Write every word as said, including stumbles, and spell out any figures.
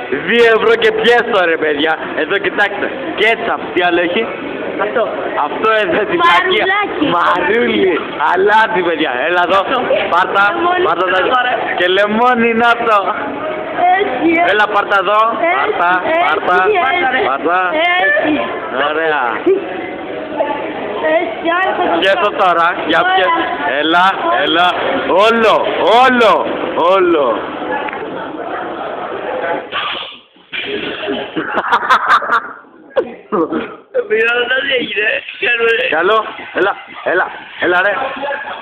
Δύο ευρώ και πιέστο ρε παιδιά. Εδώ κοιτάξτε. Κέτσαπ, τι άλλο έχει? Αυτό. Αυτό εδώ την πλακία. Μαρούλι. Αλάτι παιδιά. Έλα εδώ. Πάρτα. Πάρτα τα. Και λεμόνι είναι αυτό. Έτσι. Έλα πάρτα εδώ. Πάρτα. Πάρτα. Πάρτα. Έτσι. Ωραία. Έτσι. Πιέσω τώρα. Για πιέσω. Έλα. Έλα. Όλο. Όλο. Όλο. Μira, no te diré. Καλό, έλα, έλα, έλα ρε.